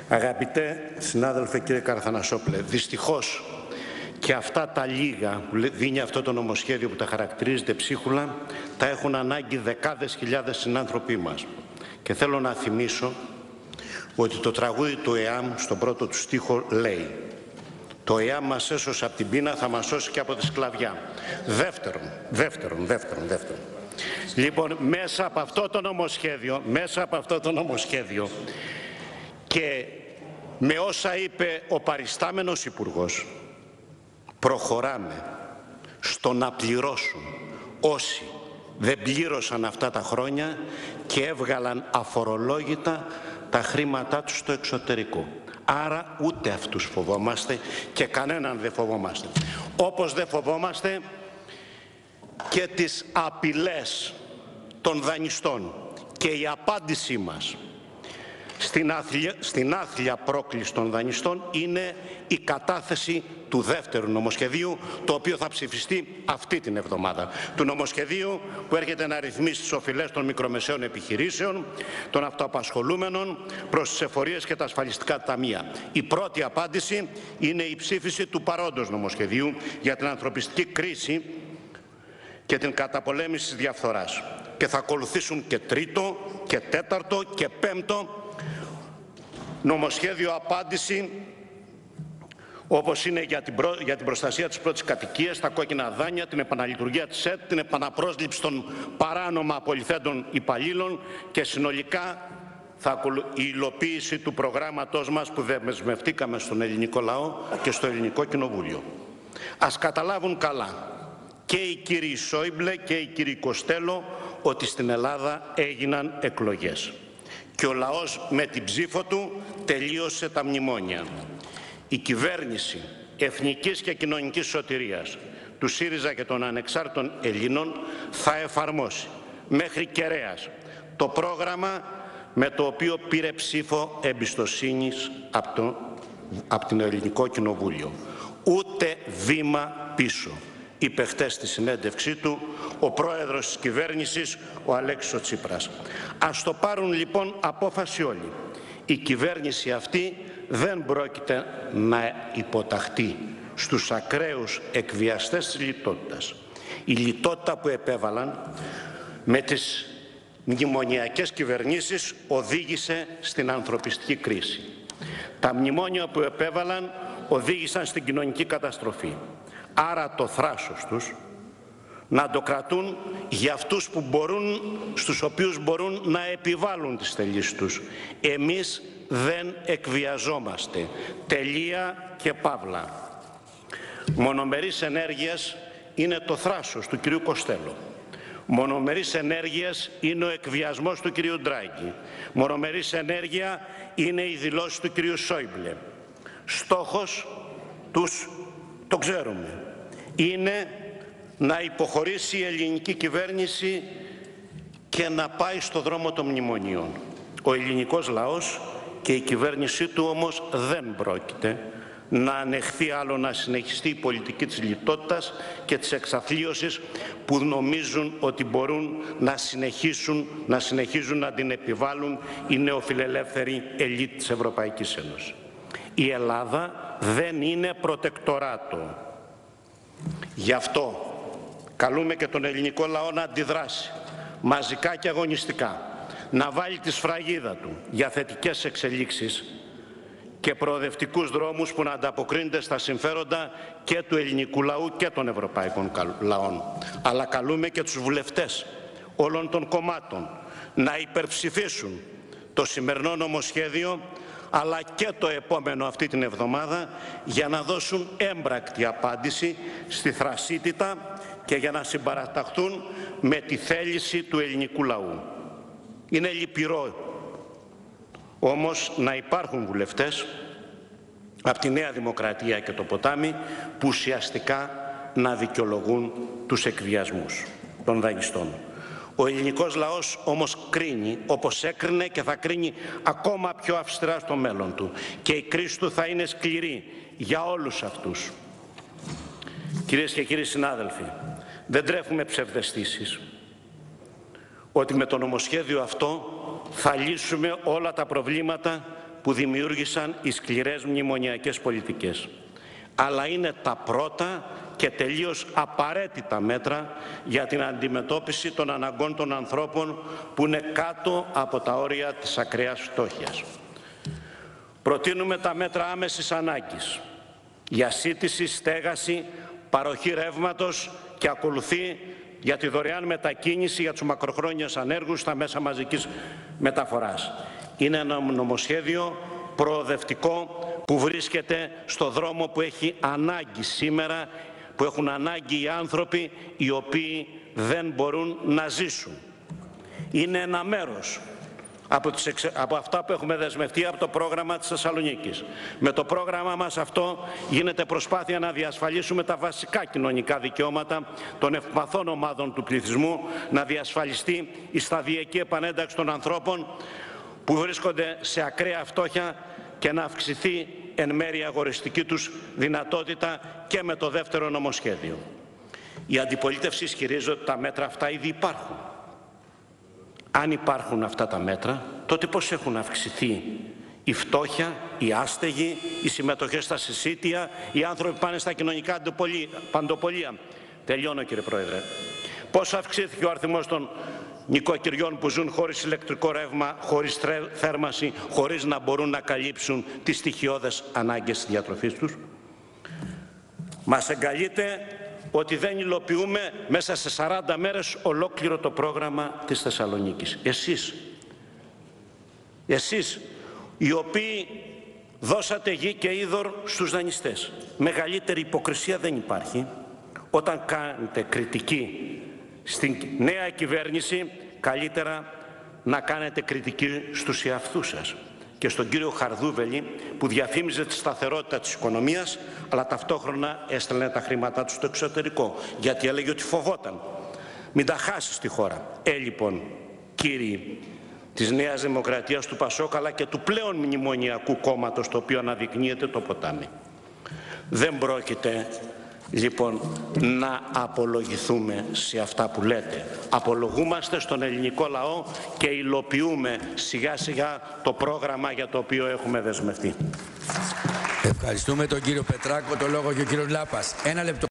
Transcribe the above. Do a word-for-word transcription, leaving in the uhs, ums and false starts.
Αγαπητέ συνάδελφε κύριε Καραθανασόπουλε, δυστυχώς και αυτά τα λίγα που δίνει αυτό το νομοσχέδιο που τα χαρακτηρίζεται ψίχουλα, τα έχουν ανάγκη δεκάδες χιλιάδες συνάνθρωποι μας. Και θέλω να θυμίσω ότι το τραγούδι του ΕΑΜ στον πρώτο του στίχο λέει «Το ΕΑΜ μας έσωσε από την πείνα, θα μας σώσει και από τη σκλαβιά». Δεύτερον, δεύτερον, δεύτερον, δεύτερον. Λοιπόν, μέσα από αυτό το νομοσχέδιο, μέσα από αυτό το νομοσχέδιο και με όσα είπε ο παριστάμενος Υπουργός, προχωράμε στο να πληρώσουν όσοι δεν πλήρωσαν αυτά τα χρόνια και έβγαλαν αφορολόγητα τα χρήματά τους στο εξωτερικό. Άρα ούτε αυτούς φοβόμαστε και κανέναν δεν φοβόμαστε. Όπως δεν φοβόμαστε και τις απειλές των δανειστών. Και η απάντησή μας στην άθλια, στην άθλια πρόκληση των δανειστών είναι η κατάθεση του δεύτερου νομοσχεδίου, το οποίο θα ψηφιστεί αυτή την εβδομάδα. Του νομοσχεδίου που έρχεται να ρυθμίσει τις οφειλές των μικρομεσαίων επιχειρήσεων, των αυτοαπασχολούμενων προς τις εφορίες και τα ασφαλιστικά ταμεία. Η πρώτη απάντηση είναι η ψήφιση του παρόντος νομοσχεδίου για την ανθρωπιστική κρίση και την καταπολέμηση της διαφθοράς. Και θα ακολουθήσουν και τρίτο και τέταρτο και πέμπτο νομοσχέδιο απάντηση, όπως είναι για την, προ... για την προστασία της πρώτης κατοικίας, τα κόκκινα δάνεια, την επαναλειτουργία της ΕΤ, την επαναπρόσληψη των παράνομα απολυθέντων υπαλλήλων και συνολικά θα ακολου... η υλοποίηση του προγράμματός μας που δεσμευτήκαμε στον ελληνικό λαό και στο ελληνικό κοινοβούλιο. Ας καταλάβουν καλά και οι κύριοι Σόιμπλε και οι κύριοι Κοστέλο ότι στην Ελλάδα έγιναν εκλογές. Και ο λαός με την ψήφο του τελείωσε τα μνημόνια. Η κυβέρνηση εθνικής και κοινωνικής σωτηρίας του ΣΥΡΙΖΑ και των ανεξάρτητων Ελλήνων θα εφαρμόσει μέχρι κεραίας το πρόγραμμα με το οποίο πήρε ψήφο εμπιστοσύνης από το, από την Ελληνικό Κοινοβούλιο. Ούτε βήμα πίσω, είπε χτες στη συνέντευξή του ο πρόεδρος της κυβέρνησης, ο Αλέξης ο Τσίπρας. Ας το πάρουν λοιπόν απόφαση όλοι. Η κυβέρνηση αυτή δεν πρόκειται να υποταχθεί στους ακραίους εκβιαστές της λιτότητας. Η λιτότητα που επέβαλαν με τις μνημονιακές κυβερνήσεις οδήγησε στην ανθρωπιστική κρίση. Τα μνημόνια που επέβαλαν οδήγησαν στην κοινωνική καταστροφή. Άρα το θράσος τους να το κρατούν για αυτούς που μπορούν, στους οποίους μπορούν να επιβάλλουν τις θελήσεις τους. Εμείς δεν εκβιαζόμαστε. Τελεία και παύλα. Μονομερής ενέργειας είναι το θράσος του κυρίου Κοστέλο. Μονομερής ενέργειας είναι ο εκβιασμός του κυρίου Ντράγκη. Μονομερής ενέργεια είναι η δηλώση του κυρίου Σόιμπλε. Στόχος τους, το ξέρουμε, είναι να υποχωρήσει η ελληνική κυβέρνηση και να πάει στο δρόμο των μνημονίων. Ο ελληνικός λαός και η κυβέρνησή του όμως δεν πρόκειται να ανεχθεί άλλο να συνεχιστεί η πολιτική της λιτότητας και της εξαθλίωσης που νομίζουν ότι μπορούν να συνεχίσουν να, συνεχίζουν να την επιβάλλουν οι νεοφιλελεύθεροι ελίτ της Ευρωπαϊκής Ένωσης. Η Ελλάδα δεν είναι προτεκτοράτο. Γι' αυτό καλούμε και τον ελληνικό λαό να αντιδράσει μαζικά και αγωνιστικά, να βάλει τη σφραγίδα του για θετικές εξελίξεις και προοδευτικούς δρόμους που να ανταποκρίνονται στα συμφέροντα και του ελληνικού λαού και των ευρωπαϊκών λαών. Αλλά καλούμε και τους βουλευτές όλων των κομμάτων να υπερψηφίσουν το σημερινό νομοσχέδιο αλλά και το επόμενο αυτή την εβδομάδα για να δώσουν έμπρακτη απάντηση στη θρασίτητα και για να συμπαραταχθούν με τη θέληση του ελληνικού λαού. Είναι λυπηρό όμως να υπάρχουν βουλευτές από τη Νέα Δημοκρατία και το Ποτάμι που ουσιαστικά να δικαιολογούν τους εκβιασμούς των δανειστών. Ο ελληνικός λαός όμως κρίνει όπως έκρινε και θα κρίνει ακόμα πιο αυστηρά στο μέλλον του. Και η κρίση του θα είναι σκληρή για όλους αυτούς. Κυρίες και κύριοι συνάδελφοι, δεν τρέφουμε ψευδαισθήσεις ότι με το νομοσχέδιο αυτό θα λύσουμε όλα τα προβλήματα που δημιούργησαν οι σκληρές μνημονιακές πολιτικές. Αλλά είναι τα πρώτα και τελείως απαραίτητα μέτρα για την αντιμετώπιση των αναγκών των ανθρώπων που είναι κάτω από τα όρια της ακραίας φτώχειας. Προτείνουμε τα μέτρα άμεσης ανάγκης για σύντηση, στέγαση, παροχή ρεύματος και ακολουθεί για τη δωρεάν μετακίνηση για τους μακροχρόνιους ανέργους στα μέσα μαζικής μεταφοράς. Είναι ένα νομοσχέδιο προοδευτικό που βρίσκεται στο δρόμο που έχει ανάγκη σήμερα, που έχουν ανάγκη οι άνθρωποι οι οποίοι δεν μπορούν να ζήσουν. Είναι ένα μέρος από, τις εξε... από αυτά που έχουμε δεσμευτεί από το πρόγραμμα της Θεσσαλονίκης. Με το πρόγραμμα μας αυτό γίνεται προσπάθεια να διασφαλίσουμε τα βασικά κοινωνικά δικαιώματα των ευπαθών ομάδων του πληθυσμού, να διασφαλιστεί η σταδιακή επανένταξη των ανθρώπων που βρίσκονται σε ακραία φτώχεια και να αυξηθεί εν μέρει η αγοριστική τους δυνατότητα και με το δεύτερο νομοσχέδιο. Η αντιπολίτευση ισχυρίζεται ότι τα μέτρα αυτά ήδη υπάρχουν. Αν υπάρχουν αυτά τα μέτρα, τότε πώς έχουν αυξηθεί η φτώχεια, οι άστεγοι, οι συμμετοχές στα συσίτια, οι άνθρωποι που πάνε στα κοινωνικά παντοπολία. Τελειώνω, κύριε Πρόεδρε. Πώς αυξήθηκε ο αριθμός των νοικοκυριών που ζουν χωρίς ηλεκτρικό ρεύμα, χωρίς θέρμανση, χωρίς να μπορούν να καλύψουν τις στοιχειώδες ανάγκες της διατροφής τους. Μας εγκαλείται ότι δεν υλοποιούμε μέσα σε σαράντα μέρες ολόκληρο το πρόγραμμα της Θεσσαλονίκης. Εσείς, εσείς οι οποίοι δώσατε γη και είδωρ στους δανειστές. Μεγαλύτερη υποκρισία δεν υπάρχει. Όταν κάνετε κριτική στην νέα κυβέρνηση, καλύτερα να κάνετε κριτική στους εαυτούς σας και στον κύριο Χαρδούβελη που διαφήμιζε τη σταθερότητα της οικονομίας, αλλά ταυτόχρονα έστελνε τα χρήματά του στο εξωτερικό, γιατί έλεγε ότι φοβόταν μην τα χάσει στη χώρα. Ε, λοιπόν, κύριοι της Νέας Δημοκρατίας, του Πασόκ, αλλά και του πλέον μνημονιακού κόμματος, το οποίο αναδεικνύεται το ποτάμι, δεν πρόκειται λοιπόν να απολογηθούμε σε αυτά που λέτε. Απολογούμαστε στον ελληνικό λαό και υλοποιούμε σιγά σιγά το πρόγραμμα για το οποίο έχουμε δεσμευτεί. Ευχαριστούμε τον κύριο Πετράκο. Το λόγο και ο κύριος Λάπας. Ένα λεπτό.